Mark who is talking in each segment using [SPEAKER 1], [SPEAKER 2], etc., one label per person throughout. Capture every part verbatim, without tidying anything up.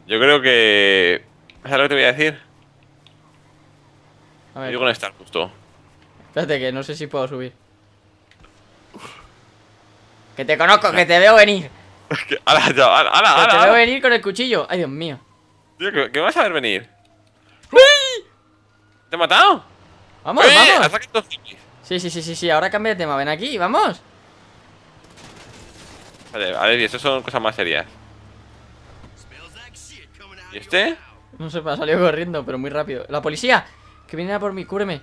[SPEAKER 1] Yo creo que... ¿Sabes lo que te voy a decir?
[SPEAKER 2] A ver,
[SPEAKER 1] Yo con estar justo.
[SPEAKER 2] espérate que no sé si puedo subir. Que te conozco, que te veo venir.
[SPEAKER 1] ¡Hala, chaval! ¡Hala,
[SPEAKER 2] Que
[SPEAKER 1] hala!
[SPEAKER 2] te veo
[SPEAKER 1] hala!
[SPEAKER 2] venir con el cuchillo. Ay, Dios mío.
[SPEAKER 1] Tío, ¿qué, qué vas a ver venir? ¿Te he matado?
[SPEAKER 2] Vamos,
[SPEAKER 1] ¡Eh!
[SPEAKER 2] vamos.
[SPEAKER 1] ¡Ataque estos zombies!
[SPEAKER 2] Sí, sí, sí, sí, sí. Ahora cambia de tema. Ven aquí, vamos.
[SPEAKER 1] Vale, a ver, eso son cosas más serias. ¿Y este?
[SPEAKER 2] No sé, me ha salido corriendo, pero muy rápido. ¡La policía! Que viene a por mí, cúbreme.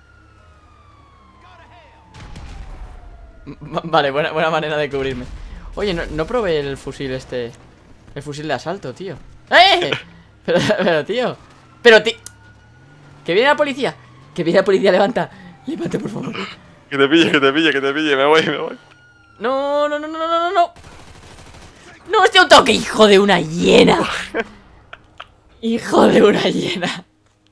[SPEAKER 2] M- Vale, buena, buena manera de cubrirme. Oye, no, no probé el fusil este. El fusil de asalto, tío. ¡Eh! Pero, pero tío. Pero, tío. Que viene la policía. Que viene la policía, levanta. Levanta, por favor.
[SPEAKER 1] Que te pille, que te pille, que te pille. Me voy, me voy.
[SPEAKER 2] No, no, no, no, no, no, no. No, este auto, que hijo de una hiena. Hijo de una hiena.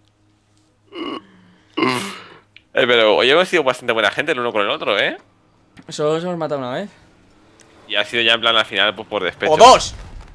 [SPEAKER 1] Eh, pero hoy hemos sido bastante buena gente el uno con el otro, ¿eh?
[SPEAKER 2] Solo nos hemos matado una vez.
[SPEAKER 1] Y ha sido ya en plan al final, pues por despecho.
[SPEAKER 2] ¡O dos!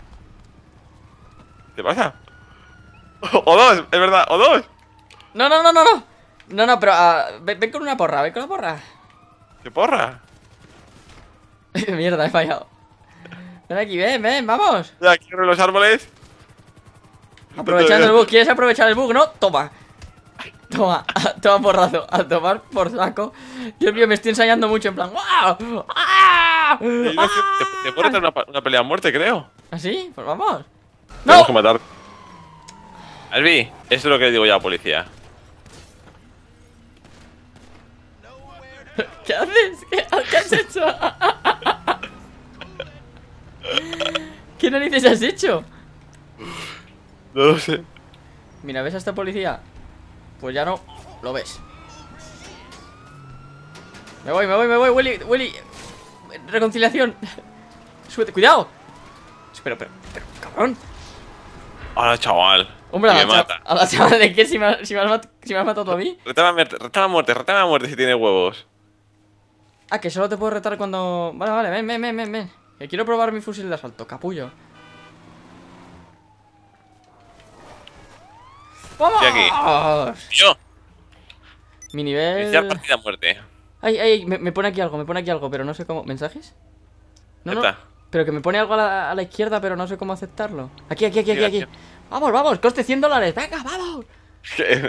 [SPEAKER 1] ¿Qué pasa? ¡O dos! Es verdad, ¡o dos!
[SPEAKER 2] No, no, no, no, no. No, no, pero uh, ven, ven con una porra, ven con la porra.
[SPEAKER 1] ¡Qué porra!
[SPEAKER 2] Mierda, he fallado. Ven aquí, ven, ven, vamos.
[SPEAKER 1] Ya, quiero los árboles.
[SPEAKER 2] Aprovechando el bug, ¿quieres aprovechar el bug? No, toma. Toma, toma porrazo. A tomar por saco. Dios mío, me estoy ensayando mucho en plan. ¡Wow! ¡Ah!
[SPEAKER 1] Te, te, te puedo retar una, una pelea a muerte, creo.
[SPEAKER 2] ¿Así? Pues vamos.
[SPEAKER 1] Tenemos
[SPEAKER 2] ¡No!
[SPEAKER 1] que matar. Albi, eso es lo que le digo yo a la policía.
[SPEAKER 2] ¿Qué haces? ¿Qué, qué has hecho? ¿Qué narices has hecho?
[SPEAKER 1] No lo sé.
[SPEAKER 2] Mira, ¿ves a esta policía? Pues ya no lo ves. Me voy, me voy, me voy, Willy, Willy. Reconciliación. Súbete, cuidado. Pero, pero, pero, cabrón.
[SPEAKER 1] Hola, chaval.
[SPEAKER 2] Hombre, a
[SPEAKER 1] Y
[SPEAKER 2] la,
[SPEAKER 1] me
[SPEAKER 2] cha-
[SPEAKER 1] mata.
[SPEAKER 2] a la chaval de qué, si me, si me has mat- si me has matado tú a mí.
[SPEAKER 1] Retame a muerte, retame a muerte, retame a muerte si tiene huevos.
[SPEAKER 2] Ah, que solo te puedo retar cuando... Vale, vale, ven, ven, ven, ven, ven. Que quiero probar mi fusil de asalto, capullo. ¡Vamos!
[SPEAKER 1] Estoy aquí. Tío,
[SPEAKER 2] Mi
[SPEAKER 1] iniciar
[SPEAKER 2] nivel...
[SPEAKER 1] partida a muerte.
[SPEAKER 2] Ay, ay, ay, me, me pone aquí algo, me pone aquí algo, pero no sé cómo... ¿Mensajes? No, no,
[SPEAKER 1] Neta.
[SPEAKER 2] pero que me pone algo a la, a la izquierda, pero no sé cómo aceptarlo. Aquí, aquí, aquí, aquí,
[SPEAKER 1] Mira,
[SPEAKER 2] aquí.
[SPEAKER 1] tío.
[SPEAKER 2] Vamos, vamos, coste cien dólares, venga, vamos.
[SPEAKER 1] ¿Qué?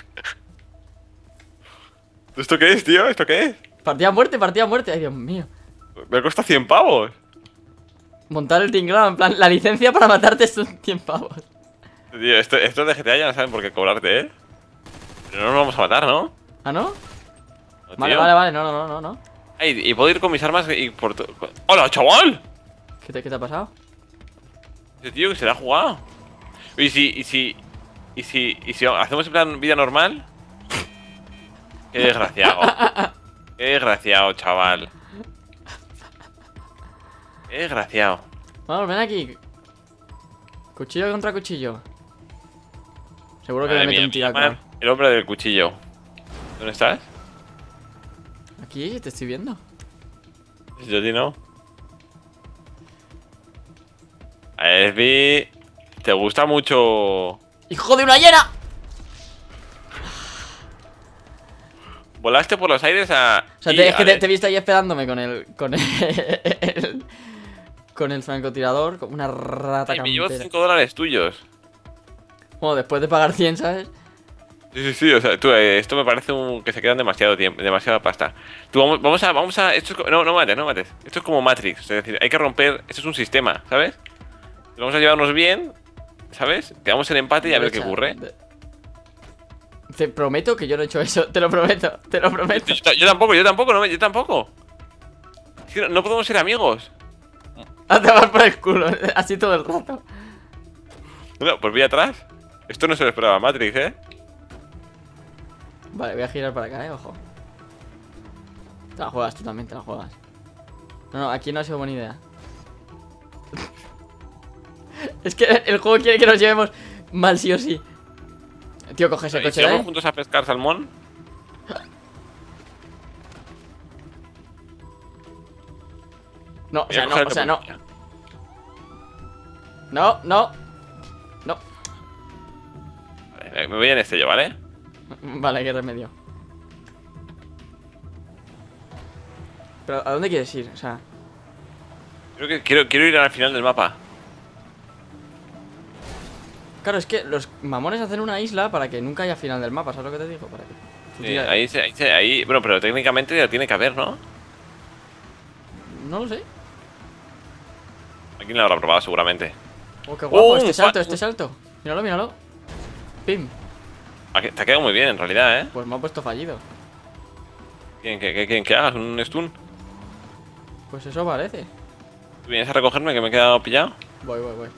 [SPEAKER 1] ¿Esto qué es, tío? ¿Esto qué es?
[SPEAKER 2] Partida a muerte, partida a muerte, ay, Dios mío.
[SPEAKER 1] Me cuesta cien pavos.
[SPEAKER 2] Montar el tinglado, en plan, la licencia para matarte son cien pavos.
[SPEAKER 1] Tío, esto, esto de G T A ya no saben por qué cobrarte, ¿eh? Pero no nos vamos a matar, ¿no?
[SPEAKER 2] ¿Ah, no?
[SPEAKER 1] ¿No,
[SPEAKER 2] Vale,
[SPEAKER 1] tío?
[SPEAKER 2] vale, vale, no, no, no, no, no.
[SPEAKER 1] Ay, y puedo ir con mis armas y por to- con- ¡Hola, chaval!
[SPEAKER 2] ¿Qué te, qué te ha pasado?
[SPEAKER 1] Ese tío que se la ha jugado. ¿Y si, y si, y si, y si hacemos en plan vida normal? Qué desgraciado. Qué desgraciado, chaval. Qué desgraciado.
[SPEAKER 2] Vamos, ven aquí. Cuchillo contra cuchillo. Seguro que
[SPEAKER 1] Madre
[SPEAKER 2] me mete
[SPEAKER 1] mía,
[SPEAKER 2] un tiro.
[SPEAKER 1] me llaman el hombre del cuchillo. ¿Dónde estás?
[SPEAKER 2] Aquí, te estoy viendo.
[SPEAKER 1] Yo a ti no. A Esbi, te gusta mucho.
[SPEAKER 2] ¡Hijo de una hiena!
[SPEAKER 1] Volaste por los aires a.
[SPEAKER 2] O sea,
[SPEAKER 1] y
[SPEAKER 2] te- es
[SPEAKER 1] a
[SPEAKER 2] que te,
[SPEAKER 1] ver,
[SPEAKER 2] te he visto ahí esperándome con el... Con el... con el francotirador, como una rata
[SPEAKER 1] y me llevo
[SPEAKER 2] campera.
[SPEAKER 1] cinco dólares tuyos.
[SPEAKER 2] Bueno, después de pagar cien, ¿sabes?
[SPEAKER 1] Sí, sí, sí, o sea, tú, eh, esto me parece un, que se quedan demasiado tiempo, demasiada pasta. Tú, vamos, vamos a, vamos a, esto es, co- no, no mates, no mates. Esto es como Matrix, es decir, hay que romper, esto es un sistema, ¿sabes? Vamos a llevarnos bien, ¿sabes? Quedamos en empate y a ver qué
[SPEAKER 2] Derecha,
[SPEAKER 1] ocurre.
[SPEAKER 2] de- Te prometo que yo no he hecho eso, te lo prometo, te lo prometo.
[SPEAKER 1] Yo, yo tampoco, yo tampoco, no, yo tampoco. Es que no, no podemos ser amigos.
[SPEAKER 2] A tomar por el culo, así todo el rato.
[SPEAKER 1] No, pues voy atrás. Esto no se lo esperaba Matrix, ¿eh?
[SPEAKER 2] Vale, voy a girar para acá, eh, ojo. Te la juegas, tú también te la juegas. No, no, aquí no ha sido buena idea. Es que el juego quiere que nos llevemos mal sí o sí. Tío, coge ese
[SPEAKER 1] ¿Y
[SPEAKER 2] coche
[SPEAKER 1] si
[SPEAKER 2] de
[SPEAKER 1] vamos
[SPEAKER 2] ahí.
[SPEAKER 1] juntos a pescar salmón?
[SPEAKER 2] No, o
[SPEAKER 1] Voy a
[SPEAKER 2] sea, no,
[SPEAKER 1] coger
[SPEAKER 2] o sea, no.
[SPEAKER 1] policía.
[SPEAKER 2] No, no.
[SPEAKER 1] me voy en este yo, ¿vale?
[SPEAKER 2] Vale, qué remedio. Pero, ¿a dónde quieres ir? O sea...
[SPEAKER 1] Creo que quiero, quiero ir al final del mapa.
[SPEAKER 2] Claro, es que los mamones hacen una isla para que nunca haya final del mapa, ¿sabes lo que te digo? Para que...
[SPEAKER 1] Sí, ahí, se, ahí, se, ahí... Bueno, pero técnicamente ya tiene que haber, ¿no?
[SPEAKER 2] No lo sé.
[SPEAKER 1] Aquí lo habrá probado seguramente.
[SPEAKER 2] Oh, qué guapo,
[SPEAKER 1] Oh,
[SPEAKER 2] este salto,
[SPEAKER 1] fa-
[SPEAKER 2] este salto. Míralo, míralo. Pim.
[SPEAKER 1] Aquí- Te ha quedado muy bien, en realidad, ¿eh?
[SPEAKER 2] Pues me ha puesto fallido.
[SPEAKER 1] ¿Quieren que, que, quieren que hagas un stun?
[SPEAKER 2] Pues eso parece.
[SPEAKER 1] ¿Tú vienes a recogerme que me he quedado pillado?
[SPEAKER 2] Voy, voy, voy.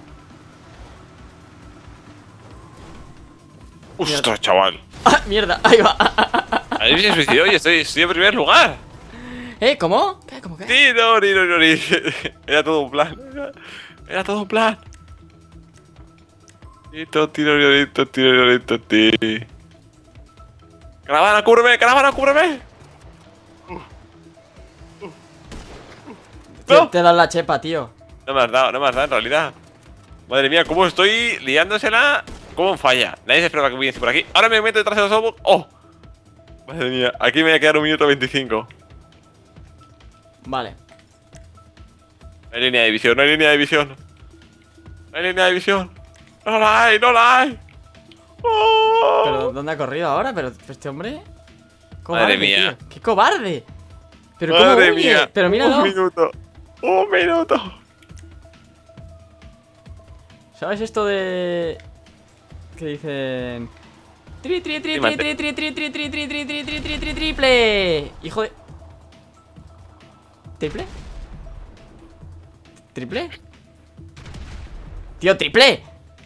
[SPEAKER 1] ¡Ostras, chaval!
[SPEAKER 2] ¡Ah, mierda! Ahí va.
[SPEAKER 1] Ahí se suicidó y estoy, estoy en primer lugar.
[SPEAKER 2] ¿Eh? ¿Cómo? ¿Qué? ¿Cómo qué?
[SPEAKER 1] Sí, no, ni, no, no, ni. Era todo un plan. Era, era todo un plan. Tito, tiro, tiro, tiro, tiro, tiro. Caravana, cúbreme, caravana, cúbreme.
[SPEAKER 2] Te,
[SPEAKER 1] No.
[SPEAKER 2] te he dado la chepa, tío.
[SPEAKER 1] No me has dado, no me has dado en realidad. Madre mía, cómo estoy liándosela. Cómo falla. Nadie se esperaba que viniese por aquí. Ahora me meto detrás de los ojos. ¡Oh! Madre mía, aquí me voy a quedar un minuto veinticinco.
[SPEAKER 2] Vale.
[SPEAKER 1] No hay línea de visión, no hay línea de visión. No hay línea de visión. No la hay, no la hay. ¡Oh!
[SPEAKER 2] ¿Pero dónde ha corrido ahora? Pero este hombre...
[SPEAKER 1] Madre mía.
[SPEAKER 2] Tío. ¡Qué cobarde! Pero cómo
[SPEAKER 1] Madre
[SPEAKER 2] huye.
[SPEAKER 1] mía.
[SPEAKER 2] Pero míralo.
[SPEAKER 1] Un minuto. Un minuto.
[SPEAKER 2] ¿Sabes esto de...? Que dicen... Tri, tri, tri, tri, tri, tri, tri, tri, tri, tri, tri, tri, tri, tri, tri, triple. Hijo de... ¿Triple? ¿Triple? Tío, triple.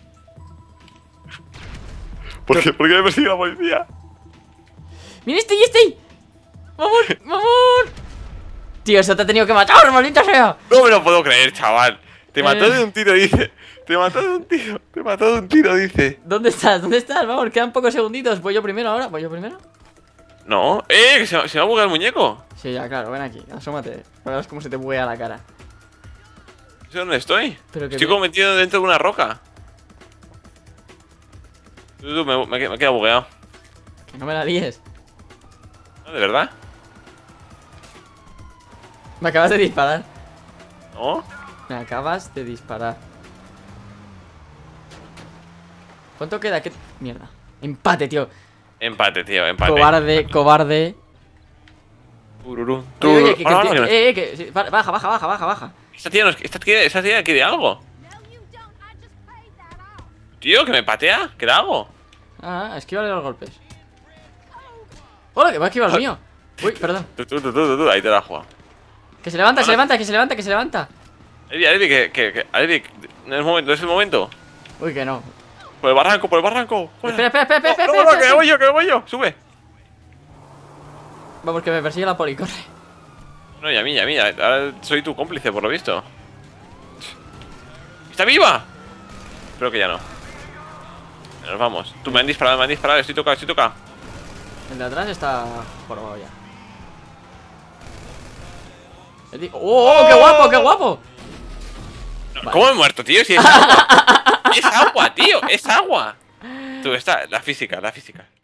[SPEAKER 1] ¿Por qué? ¿Por qué me persigue la policía?
[SPEAKER 2] ¡Mira este y este! ¡Mamón! ¡Mamón! Tío, eso te ha tenido que matar, maldita sea.
[SPEAKER 1] No me lo puedo creer, chaval. Te mató
[SPEAKER 2] Eh.
[SPEAKER 1] de un tiro, dice. Te mató de un tiro. Te mató de un tiro, dice.
[SPEAKER 2] ¿Dónde estás? ¿Dónde estás? Vamos, quedan pocos segunditos. ¿Voy yo primero ahora? ¿Voy yo primero?
[SPEAKER 1] No. ¡Eh! Que se, se me ha bugado el muñeco.
[SPEAKER 2] Sí, ya, claro, ven aquí, asómate. Verás cómo se te buguea la cara.
[SPEAKER 1] No sé dónde estoy.
[SPEAKER 2] Pero que
[SPEAKER 1] Estoy
[SPEAKER 2] bien.
[SPEAKER 1] como metido dentro de una roca. Tú, tú, me, me, me he quedado bugueado.
[SPEAKER 2] Que no me la líes.
[SPEAKER 1] ¿No? ¿De verdad?
[SPEAKER 2] Me acabas de disparar.
[SPEAKER 1] ¿No?
[SPEAKER 2] Me acabas de disparar. ¿Cuánto queda? ¿Qué? Mierda. Empate, tío.
[SPEAKER 1] Empate, tío, empate.
[SPEAKER 2] Cobarde, cobarde.
[SPEAKER 1] Tururú,
[SPEAKER 2] Oye,
[SPEAKER 1] tururú.
[SPEAKER 2] oye, que, que-
[SPEAKER 1] Ah,
[SPEAKER 2] que-
[SPEAKER 1] no, que no.
[SPEAKER 2] eh, eh, que- sí, baja, baja, baja, baja, baja.
[SPEAKER 1] Esta tía, nos- esta tía, esta tía quiere algo. Tío, que me patea. ¿Qué le hago?
[SPEAKER 2] Ah, esquívale los golpes. ¡Hola! Que va a esquivar el mío. Uy, perdón.
[SPEAKER 1] Tú, tú, tú, tú, tú, ahí te la has jugado.
[SPEAKER 2] Que se levanta, se
[SPEAKER 1] Hola.
[SPEAKER 2] levanta, que se levanta, que se levanta.
[SPEAKER 1] Alevi, Alevi, que, que, que, Alevi, no es el momento, no es el momento.
[SPEAKER 2] Uy, que no.
[SPEAKER 1] Por el barranco, por el barranco. Fuera.
[SPEAKER 2] Espera, espera, espera, espera,
[SPEAKER 1] No,
[SPEAKER 2] espera,
[SPEAKER 1] no, no, que
[SPEAKER 2] espera.
[SPEAKER 1] me voy yo, que me voy yo. Sube.
[SPEAKER 2] Vamos, que me persigue la poli, corre.
[SPEAKER 1] No, y a mí, y a mí. Ahora soy tu cómplice, por lo visto. ¡Está viva! Espero que ya no. Nos vamos. Tú me han disparado, me han disparado. Estoy tocado, estoy tocado.
[SPEAKER 2] El de atrás está jorobado ya. El di- ¡Oh, qué guapo, qué guapo!
[SPEAKER 1] No,
[SPEAKER 2] Vale.
[SPEAKER 1] ¿Cómo he muerto, tío? Si es agua. Es agua, tío. Es agua. Tú, está, la física, la física.